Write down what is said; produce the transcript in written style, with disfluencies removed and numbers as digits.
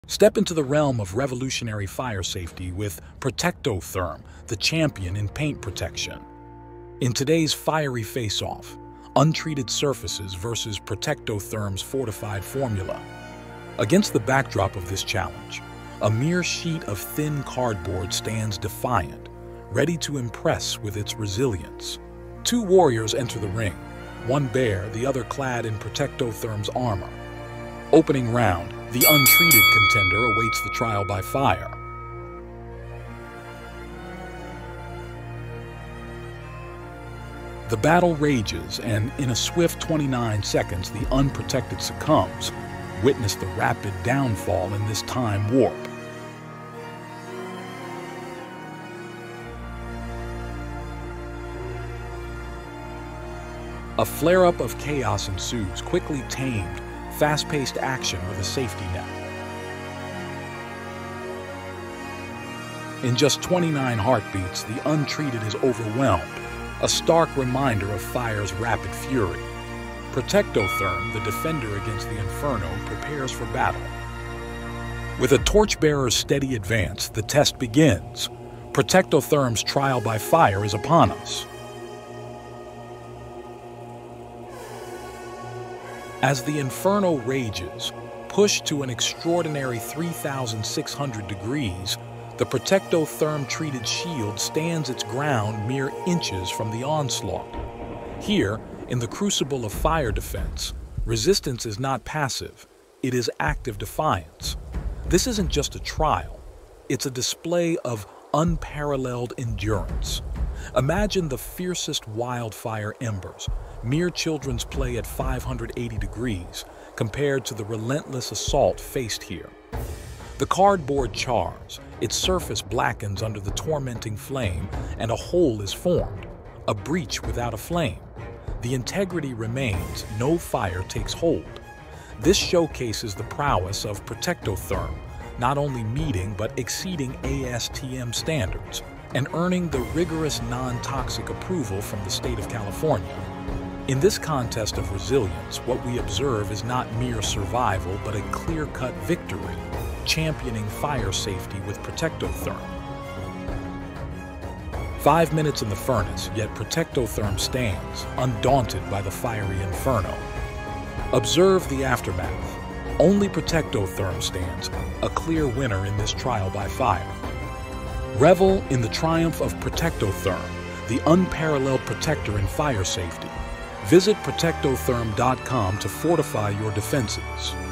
Step into the realm of revolutionary fire safety with Protectotherm, the champion in paint protection. In today's fiery face-off, untreated surfaces versus Protectotherm's fortified formula. Against the backdrop of this challenge, a mere sheet of thin cardboard stands defiant, ready to impress with its resilience. Two warriors enter the ring, one bare, the other clad in Protectotherm's armor. Opening round, the untreated contender awaits the trial by fire. The battle rages, and in a swift 29 seconds, the unprotected succumbs. Witness the rapid downfall in this time warp. A flare-up of chaos ensues, quickly tamed, fast-paced action with a safety net. In just 29 heartbeats, the untreated is overwhelmed, a stark reminder of fire's rapid fury. Protectotherm, the defender against the inferno, prepares for battle. With a torchbearer's steady advance, the test begins. Protectotherm's trial by fire is upon us. As the inferno rages, pushed to an extraordinary 3,600 degrees, the Protectotherm-treated shield stands its ground mere inches from the onslaught. Here, in the crucible of fire defense, resistance is not passive, it is active defiance. This isn't just a trial, it's a display of unparalleled endurance. Imagine the fiercest wildfire embers, mere children's play at 580 degrees, compared to the relentless assault faced here. The cardboard chars, its surface blackens under the tormenting flame, and a hole is formed, a breach without a flame. The integrity remains, no fire takes hold. This showcases the prowess of Protectotherm, not only meeting but exceeding ASTM standards, and earning the rigorous non-toxic approval from the state of California. In this contest of resilience, what we observe is not mere survival, but a clear-cut victory, championing fire safety with Protectotherm. 5 minutes in the furnace, yet Protectotherm stands, undaunted by the fiery inferno. Observe the aftermath. Only Protectotherm stands, a clear winner in this trial by fire. Revel in the triumph of Protectotherm, the unparalleled protector in fire safety. Visit Protectotherm.com to fortify your defenses.